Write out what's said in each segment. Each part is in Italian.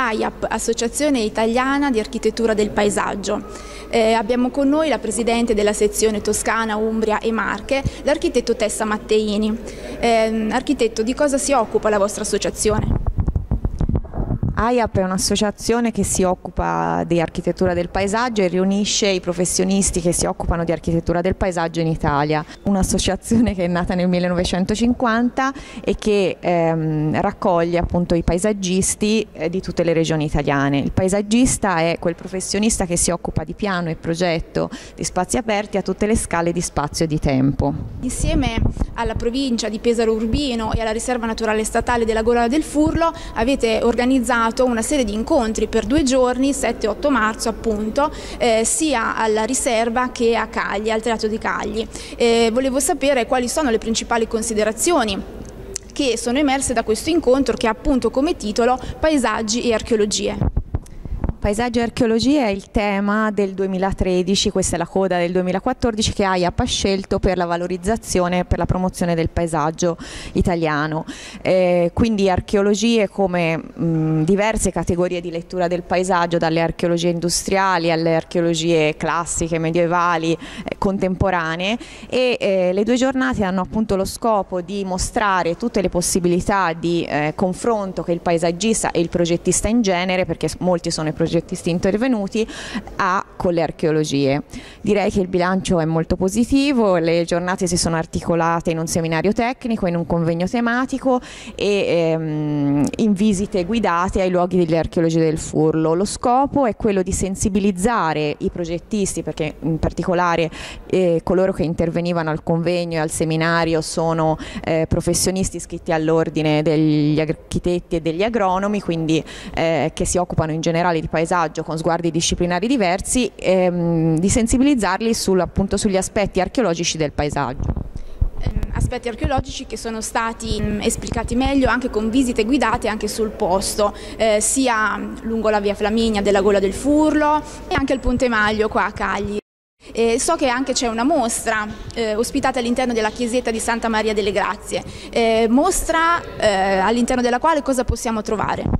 AIAP, Associazione Italiana di Architettura del Paesaggio. Abbiamo con noi la Presidente della sezione Toscana, Umbria e Marche, l'architetto Tessa Matteini. Architetto, di cosa si occupa la vostra associazione? AIAP è un'associazione che si occupa di architettura del paesaggio e riunisce i professionisti che si occupano di architettura del paesaggio in Italia. Un'associazione che è nata nel 1950 e che raccoglie appunto i paesaggisti di tutte le regioni italiane. Il paesaggista è quel professionista che si occupa di piano e progetto di spazi aperti a tutte le scale di spazio e di tempo. Insieme alla provincia di Pesaro Urbino e alla riserva naturale statale della Gola del Furlo avete organizzato una serie di incontri per 2 giorni, 7 e 8 marzo appunto, sia alla riserva che a Cagli, al Teatro di Cagli. Volevo sapere quali sono le principali considerazioni che sono emerse da questo incontro che ha appunto come titolo Paesaggi e archeologie. Paesaggio e archeologia è il tema del 2013, questa è la coda del 2014 che AIAP ha scelto per la valorizzazione e per la promozione del paesaggio italiano. Quindi archeologie come diverse categorie di lettura del paesaggio, dalle archeologie industriali alle archeologie classiche, medievali, contemporanee, e le 2 giornate hanno appunto lo scopo di mostrare tutte le possibilità di confronto che il paesaggista e il progettista in genere, perché molti sono i progettisti intervenuti, con le archeologie. Direi che il bilancio è molto positivo, le giornate si sono articolate in un seminario tecnico, in un convegno tematico e in visite guidate ai luoghi delle archeologie del Furlo. Lo scopo è quello di sensibilizzare i progettisti, perché in particolare coloro che intervenivano al convegno e al seminario sono professionisti iscritti all'ordine degli architetti e degli agronomi, quindi che si occupano in generale di paesaggio con sguardi disciplinari diversi, di sensibilizzarli appunto sugli aspetti archeologici del paesaggio. Aspetti archeologici che sono stati esplicati meglio anche con visite guidate anche sul posto, sia lungo la via Flaminia della Gola del Furlo e anche al Ponte Maglio qua a Cagli. So che anche c'è una mostra ospitata all'interno della chiesetta di Santa Maria delle Grazie, mostra all'interno della quale cosa possiamo trovare?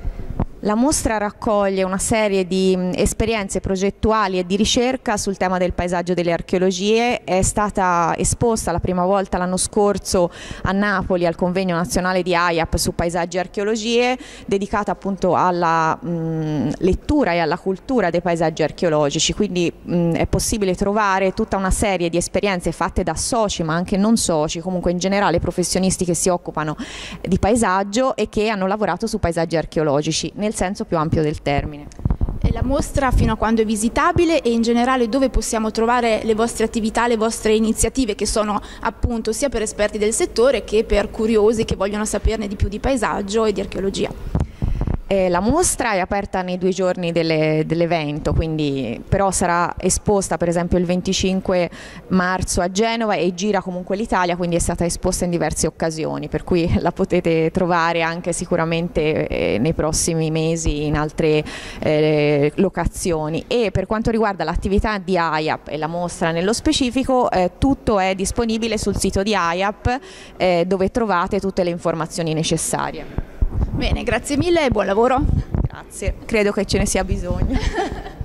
La mostra raccoglie una serie di esperienze progettuali e di ricerca sul tema del paesaggio delle archeologie. È stata esposta la prima volta l'anno scorso a Napoli al convegno nazionale di AIAP su paesaggi e archeologie, dedicata appunto alla lettura e alla cultura dei paesaggi archeologici. Quindi è possibile trovare tutta una serie di esperienze fatte da soci, ma anche non soci, comunque in generale professionisti che si occupano di paesaggio e che hanno lavorato su paesaggi archeologici nel senso più ampio del termine. E la mostra fino a quando è visitabile e in generale dove possiamo trovare le vostre attività, le vostre iniziative, che sono appunto sia per esperti del settore che per curiosi che vogliono saperne di più di paesaggio e di archeologia? La mostra è aperta nei 2 giorni dell'evento, quindi però sarà esposta per esempio il 25 marzo a Genova e gira comunque l'Italia, quindi è stata esposta in diverse occasioni, per cui la potete trovare anche sicuramente nei prossimi mesi in altre locazioni. E per quanto riguarda l'attività di AIAP e la mostra nello specifico, tutto è disponibile sul sito di AIAP, dove trovate tutte le informazioni necessarie. Bene, grazie mille e buon lavoro. Grazie, credo che ce ne sia bisogno.